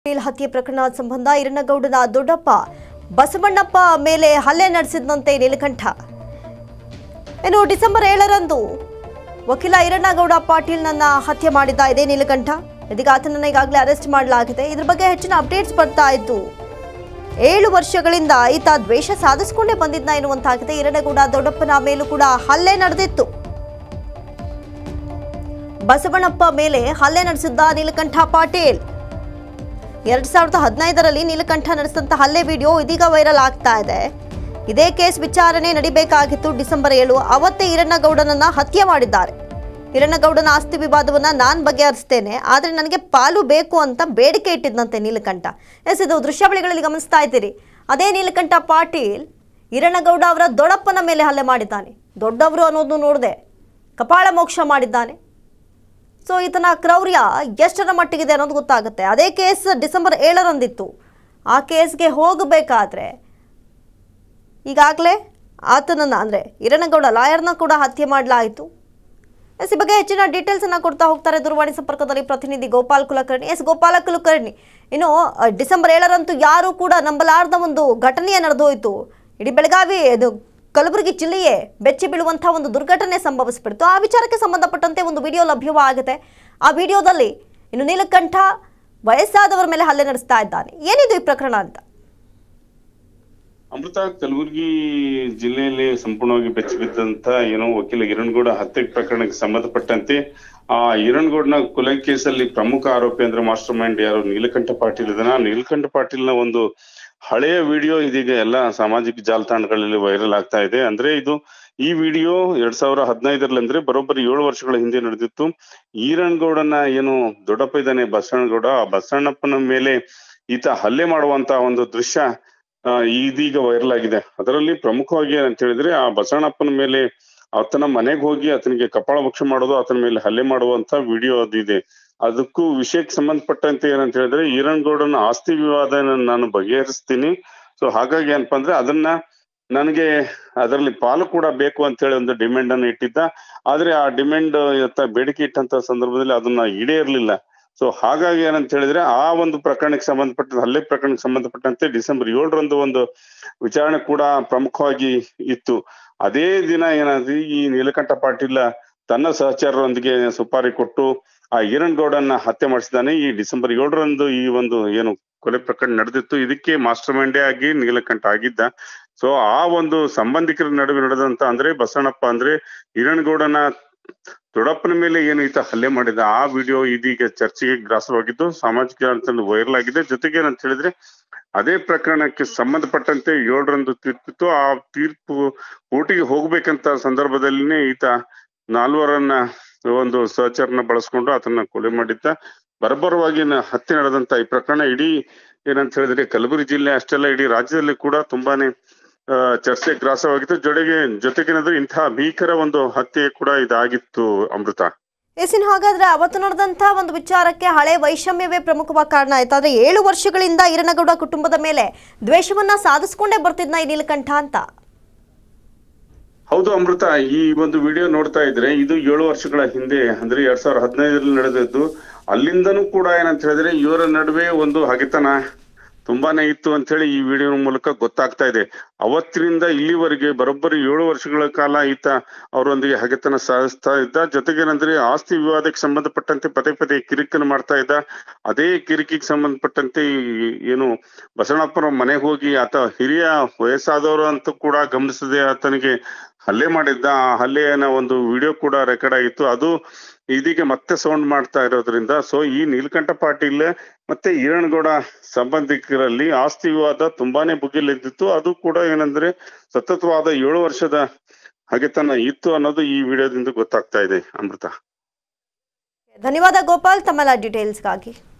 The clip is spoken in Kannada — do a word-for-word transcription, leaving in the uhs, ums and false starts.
ಪಾಟೀಲ್ ಹತ್ಯೆ ಪ್ರಕರಣ ಸಂಬಂಧ ಈರನಗೌಡನ ದೊಡ್ಡಪ್ಪ ಬಸವಣ್ಣಪ್ಪ ಮೇಲೆ ಹಲ್ಲೆ ನಡೆಸಿದಂತೆ ನೀಲಕಂಠ. ಇನ್ನು ಡಿಸೆಂಬರ್ ಏಳರಂದು ವಕೀಲ ಈರನಗೌಡ ಪಾಟೀಲ್ನನ್ನ ಹತ್ಯೆ ಮಾಡಿದ್ದ ಇದೇ ನೀಲಕಂಠ. ಇದೀಗ ಆತನನ್ನ ಈಗಾಗಲೇ ಅರೆಸ್ಟ್ ಮಾಡಲಾಗಿದೆ. ಇದ್ರ ಬಗ್ಗೆ ಹೆಚ್ಚಿನ ಅಪ್ಡೇಟ್ಸ್ ಬರ್ತಾ ಇತ್ತು. ಏಳು ವರ್ಷಗಳಿಂದ ಈತ ದ್ವೇಷ ಸಾಧಿಸಿಕೊಂಡೇ ಬಂದಿದ್ದ ಎನ್ನುವಂತಾಗಿದೆ. ಈರನಗೌಡ ದೊಡ್ಡಪ್ಪನ ಮೇಲೂ ಕೂಡ ಹಲ್ಲೆ ನಡೆದಿತ್ತು. ಬಸವಣ್ಣಪ್ಪ ಮೇಲೆ ಹಲ್ಲೆ ನಡೆಸಿದ್ದ ನೀಲಕಂಠ ಪಾಟೀಲ್. ಎರಡ್ ಸಾವಿರದ ಹದಿನೈದರಲ್ಲಿ ನೀಲಕಂಠ ನಡೆಸಿದಂತ ಹಲ್ಲೆ ವಿಡಿಯೋ ಇದೀಗ ವೈರಲ್ ಆಗ್ತಾ ಇದೆ. ಇದೇ ಕೇಸ್ ವಿಚಾರಣೆ ನಡಿಬೇಕಾಗಿತ್ತು ಡಿಸೆಂಬರ್ ಏಳು. ಅವತ್ತೇ ಈರನಗೌಡನನ್ನ ಹತ್ಯೆ ಮಾಡಿದ್ದಾರೆ. ಈರನಗೌಡನ ಆಸ್ತಿ ವಿವಾದವನ್ನ ನಾನ್ ಬಗೆಹರಿಸ್ತೇನೆ, ಆದ್ರೆ ನನಗೆ ಪಾಲು ಬೇಕು ಅಂತ ಬೇಡಿಕೆ ಇಟ್ಟಿದ್ದಂತೆ ನೀಲಕಂಠ. ಎಸ್, ಇದು ದೃಶ್ಯಾವಳಿಗಳಲ್ಲಿ ಗಮನಿಸ್ತಾ ಇದ್ದೀರಿ. ಅದೇ ನೀಲಕಂಠ ಪಾಟೀಲ್ ಈರನಗೌಡ ಅವರ ದೊಡ್ಡಪ್ಪನ ಮೇಲೆ ಹಲ್ಲೆ ಮಾಡಿದ್ದಾನೆ. ದೊಡ್ಡವರು ಅನ್ನೋದು ನೋಡದೆ ಕಪಾಳ ಮೋಕ್ಷ ಮಾಡಿದ್ದಾನೆ. ಸೊ ಈತನ ಕ್ರೌರ್ಯ ಎಷ್ಟರ ಮಟ್ಟಿಗಿದೆ ಅನ್ನೋದು ಗೊತ್ತಾಗುತ್ತೆ. ಅದೇ ಕೇಸ್ ಡಿಸೆಂಬರ್ ಏಳರಂದಿತ್ತು. ಆ ಕೇಸ್ಗೆ ಹೋಗಬೇಕಾದ್ರೆ ಈಗಾಗಲೇ ಆತನನ್ನು ಅಂದರೆ ಈರನಗೌಡ ಲಾಯರ್ನ ಕೂಡ ಹತ್ಯೆ ಮಾಡಲಾಯಿತು. ಎಸ್, ಈ ಬಗ್ಗೆ ಹೆಚ್ಚಿನ ಡೀಟೇಲ್ಸ್ ಅನ್ನ ಕೊಡ್ತಾ ಹೋಗ್ತಾರೆ ದೂರವಾಣಿ ಸಂಪರ್ಕದಲ್ಲಿ ಪ್ರತಿನಿಧಿ ಗೋಪಾಲ್ ಕುಲಕರ್ಣಿ. ಎಸ್ ಗೋಪಾಲ ಕುಲಕರ್ಣಿ, ಇನ್ನು ಡಿಸೆಂಬರ್ ಏಳರಂತೂ ಯಾರೂ ಕೂಡ ನಂಬಲಾರದ ಒಂದು ಘಟನೆಯ ನಡೆದೋಯ್ತು. ಇಡೀ ಬೆಳಗಾವಿ ಇದು ಕಲಬುರಗಿ ಜಿಲ್ಲೆಯೇ ಬೆಚ್ಚಿ ಬೀಳುವಂತಹ ಒಂದು ದುರ್ಘಟನೆ ಸಂಭವಿಸಿಬಿಡ್ತು. ಆ ವಿಚಾರಕ್ಕೆ ಸಂಬಂಧಪಟ್ಟಂತೆ ಒಂದು ವಿಡಿಯೋ ಲಭ್ಯವಾಗಿದೆ. ಆ ವಿಡಿಯೋದಲ್ಲಿ ಇನ್ನು ನೀಲಕಂಠ ವಯಸ್ಸಾದವರ ಮೇಲೆ ಹಲ್ಲೆ ನಡೆಸ್ತಾ ಇದ್ದಾನೆ. ಏನಿದು ಈ ಪ್ರಕರಣ ಅಂತ? ಅಮೃತ, ಕಲಬುರಗಿ ಜಿಲ್ಲೆಯಲ್ಲಿ ಸಂಪೂರ್ಣವಾಗಿ ಬೆಚ್ಚಿ ಬಿದ್ದಂತ ಏನೋ ವಕೀಲ ಈರನಗೌಡ ಹತ್ಯೆ ಪ್ರಕರಣಕ್ಕೆ ಸಂಬಂಧಪಟ್ಟಂತೆ ಆ ಈರನಗೌಡನ ಕೊಲೆ ಕೇಸಲ್ಲಿ ಪ್ರಮುಖ ಆರೋಪಿ ಅಂದ್ರೆ ಮಾಸ್ಟರ್ ಮೈಂಡ್ ಯಾರು ನೀಲಕಂಠ ಪಾಟೀಲ್ ಇದನ್ನ ನೀಲಕಂಠ ಪಾಟೀಲ್ನ ಒಂದು ಹಳೆಯ ವಿಡಿಯೋ ಇದೀಗ ಎಲ್ಲ ಸಾಮಾಜಿಕ ಜಾಲತಾಣಗಳಲ್ಲಿ ವೈರಲ್ ಆಗ್ತಾ ಇದೆ. ಅಂದ್ರೆ ಇದು ಈ ವಿಡಿಯೋ ಎರಡ್ ಸಾವಿರ ಹದಿನೈದರಲ್ಲಿ ಅಂದ್ರೆ ಬರೋಬ್ಬರಿ ಏಳು ವರ್ಷಗಳ ಹಿಂದೆ ನಡೆದಿತ್ತು. ಈರನಗೌಡನ ಏನು ದೊಡ್ಡಪ್ಪ ಇದ್ದಾನೆ ಬಸವಣ್ಣಗೌಡ, ಆ ಬಸವಣ್ಣಪ್ಪನ ಮೇಲೆ ಈತ ಹಲ್ಲೆ ಮಾಡುವಂತ ಒಂದು ದೃಶ್ಯ ಇದೀಗ ವೈರಲ್ ಆಗಿದೆ. ಅದರಲ್ಲಿ ಪ್ರಮುಖವಾಗಿ ಏನಂತ ಹೇಳಿದ್ರೆ ಆ ಬಸವಣ್ಣಪ್ಪನ ಮೇಲೆ ಆತನ ಮನೆಗೆ ಹೋಗಿ ಆತನಿಗೆ ಕಪಾಳ ಮೋಕ್ಷ ಮಾಡೋದು, ಆತನ ಮೇಲೆ ಹಲ್ಲೆ ಮಾಡುವಂತ ವಿಡಿಯೋ ಅದಿದೆ. ಅದಕ್ಕೂ ವಿಷಯಕ್ಕೆ ಸಂಬಂಧಪಟ್ಟಂತೆ ಏನಂತ ಹೇಳಿದ್ರೆ ಈರನಗೌಡನ ಆಸ್ತಿ ವಿವಾದ ನಾನು ಬಗೆಹರಿಸ್ತೀನಿ, ಸೊ ಹಾಗಾಗಿ ಏನಪ್ಪಾ ಅಂದ್ರೆ ಅದನ್ನ ನನಗೆ ಅದರಲ್ಲಿ ಪಾಲು ಕೂಡ ಬೇಕು ಅಂತ ಹೇಳಿ ಒಂದು ಡಿಮ್ಯಾಂಡ್ ಅನ್ನು ಇಟ್ಟಿದ್ದ. ಆದ್ರೆ ಆ ಡಿಮ್ಯಾಂಡ್ ಬೇಡಿಕೆ ಇಟ್ಟಂತ ಸಂದರ್ಭದಲ್ಲಿ ಅದನ್ನ ಈಡೇರ್ಲಿಲ್ಲ. ಸೊ ಹಾಗಾಗಿ ಏನಂತ ಹೇಳಿದ್ರೆ ಆ ಒಂದು ಪ್ರಕರಣಕ್ಕೆ ಸಂಬಂಧಪಟ್ಟ ಹಲ್ಲೆ ಪ್ರಕರಣಕ್ಕೆ ಸಂಬಂಧಪಟ್ಟಂತೆ ಡಿಸೆಂಬರ್ ಏಳರಂದು ಒಂದು ವಿಚಾರಣೆ ಕೂಡ ಪ್ರಮುಖವಾಗಿ ಇತ್ತು. ಅದೇ ದಿನ ಏನಾದ್ರೆ ಈ ನೀಲಕಂಠ ಪಾಟೀಲ್ ತನ್ನ ಸಹಚರರೊಂದಿಗೆ ಸುಪಾರಿ ಕೊಟ್ಟು ಆ ಈರನಗೌಡನ ಹತ್ಯೆ ಮಾಡಿಸಿದ್ದಾನೆ. ಈ ಡಿಸೆಂಬರ್ ಏಳರಂದು ಈ ಒಂದು ಏನು ಕೊಲೆ ಪ್ರಕರಣ ನಡೆದಿತ್ತು, ಇದಕ್ಕೆ ಮಾಸ್ಟರ್ ಮೈಂಡೇ ಆಗಿ ನೀಲಕಂಠ ಆಗಿದ್ದ. ಸೊ ಆ ಒಂದು ಸಂಬಂಧಿಕರ ನಡುವೆ ನಡೆದಂತ ಅಂದ್ರೆ ಬಸವಣ್ಣಪ್ಪ ಅಂದ್ರೆ ಈರನಗೌಡನ ದೊಡ್ಡಪ್ಪನ ಮೇಲೆ ಏನು ಈತ ಹಲ್ಲೆ ಮಾಡಿದ ಆ ವಿಡಿಯೋ ಇದೀಗ ಚರ್ಚೆಗೆ ಗ್ರಾಸವಾಗಿದ್ದು ಸಾಮಾಜಿಕ ಜಾಲತಾಣದಲ್ಲಿ ವೈರಲ್ ಆಗಿದೆ. ಜೊತೆಗೆ ಏನಂತ ಹೇಳಿದ್ರೆ ಅದೇ ಪ್ರಕರಣಕ್ಕೆ ಸಂಬಂಧಪಟ್ಟಂತೆ ಏಳರಂದು ತೀರ್ಪಿತ್ತು. ಆ ತೀರ್ಪು ಕೋರ್ಟಿಗೆ ಹೋಗ್ಬೇಕಂತ ಸಂದರ್ಭದಲ್ಲಿನೇ ಈತ ನಾಲ್ವರನ್ನ ಒಂದು ಸಹಚರನ ಬಳಸ್ಕೊಂಡು ಆತನ ಕೊಲೆ ಮಾಡಿದ್ದ. ಬರ್ಬರವಾಗಿ ಹತ್ಯೆ ನಡೆದಂತ ಈ ಪ್ರಕರಣ ಇಡೀ ಏನಂತ ಹೇಳಿದ್ರೆ ಕಲಬುರಗಿ ಜಿಲ್ಲೆ ಅಷ್ಟೆಲ್ಲ ಇಡೀ ರಾಜ್ಯದಲ್ಲಿ ಕೂಡ ತುಂಬಾನೇ ಅಹ್ ಚರ್ಚೆ ಗ್ರಾಸವಾಗಿತ್ತು. ಜೊತೆಗೆ ಜೊತೆಗೇನಾದ್ರೆ ಇಂತಹ ಭೀಕರ ಒಂದು ಹತ್ಯೆ ಕೂಡ ಇದಾಗಿತ್ತು. ಅಮೃತ, ಎಸಿನ್, ಹಾಗಾದ್ರೆ ಅವತ್ತು ನಡೆದಂತ ಒಂದು ವಿಚಾರಕ್ಕೆ ಹಳೆ ವೈಷಮ್ಯವೇ ಪ್ರಮುಖವಾಗಿ ಕಾರಣ ಆಯ್ತು. ಆದ್ರೆ ಏಳು ವರ್ಷಗಳಿಂದ ಈರನಗೌಡ ಕುಟುಂಬದ ಮೇಲೆ ದ್ವೇಷವನ್ನ ಸಾಧಿಸ್ಕೊಂಡೇ ಬರ್ತಿದ್ನ ಈ ನೀಲಕಂಠ ಅಂತ. ಹೌದು ಅಮೃತ, ಈ ಒಂದು ವಿಡಿಯೋ ನೋಡ್ತಾ ಇದ್ರೆ ಇದು ಏಳು ವರ್ಷಗಳ ಹಿಂದೆ ಅಂದ್ರೆ ಎರಡ್ ಸಾವಿರದ ಹದಿನೈದರಲ್ಲಿ ನಡೆದಿದ್ದು. ಅಲ್ಲಿಂದನೂ ಕೂಡ ಏನಂತ ಹೇಳಿದ್ರೆ ಇವರ ನಡುವೆ ಒಂದು ಹಗೆತನ ತುಂಬಾನೇ ಇತ್ತು ಅಂತ ಹೇಳಿ ಈ ವಿಡಿಯೋ ಮೂಲಕ ಗೊತ್ತಾಗ್ತಾ ಇದೆ. ಅವತ್ತಿನಿಂದ ಇಲ್ಲಿವರೆಗೆ ಬರೋಬ್ಬರಿ ಏಳು ವರ್ಷಗಳ ಕಾಲ ಈತ ಅವರೊಂದಿಗೆ ಹಗೆತನ ಸಾಧಿಸ್ತಾ ಇದ್ದ. ಜೊತೆಗೇನಂದ್ರೆ ಆಸ್ತಿ ವಿವಾದಕ್ಕೆ ಸಂಬಂಧಪಟ್ಟಂತೆ ಪದೇ ಪದೇ ಕಿರಿಕನ್ನು ಮಾಡ್ತಾ ಇದ್ದ. ಅದೇ ಕಿರಿಕಿಗೆ ಸಂಬಂಧಪಟ್ಟಂತೆ ಏನು ಬಸವಣ್ಣಪ್ಪನ ಮನೆಗೆ ಹೋಗಿ ಆತ ಹಿರಿಯ ವಯಸ್ಸಾದವರು ಅಂತ ಕೂಡ ಗಮನಿಸದೆ ಆತನಿಗೆ ಹಲ್ಲೆ ಮಾಡಿದ್ದ. ಆ ಹಲ್ಲೆಯನ್ನ ಒಂದು ವಿಡಿಯೋ ಕೂಡ ರೆಕಾರ್ಡ್ ಆಗಿತ್ತು. ಅದು ಇದೀಗ ಮತ್ತೆ ಸೌಂಡ್ ಮಾಡ್ತಾ ಇರೋದ್ರಿಂದ ಸೊ ಈ ನೀಲಕಂಠ ಪಾಟೀಲ್ ಮತ್ತೆ ಈರನಗೌಡ ಸಂಬಂಧಿಕರಲ್ಲಿ ಆಸ್ತಿ ವಿವಾದ ತುಂಬಾನೇ ಭುಗಿಲೆದ್ದಿತ್ತು. ಅದು ಕೂಡ ಏನಂದ್ರೆ ಸತತವಾದ ಏಳು ವರ್ಷದ ಹಗೆತನ ಇತ್ತು ಅನ್ನೋದು ಈ ವಿಡಿಯೋದಿಂದ ಗೊತ್ತಾಗ್ತಾ ಇದೆ. ಅಮೃತ, ಧನ್ಯವಾದ ಗೋಪಾಲ್ ತಮ್ಮೆಲ್ಲ ಡೀಟೇಲ್ಸ್ಗಾಗಿ.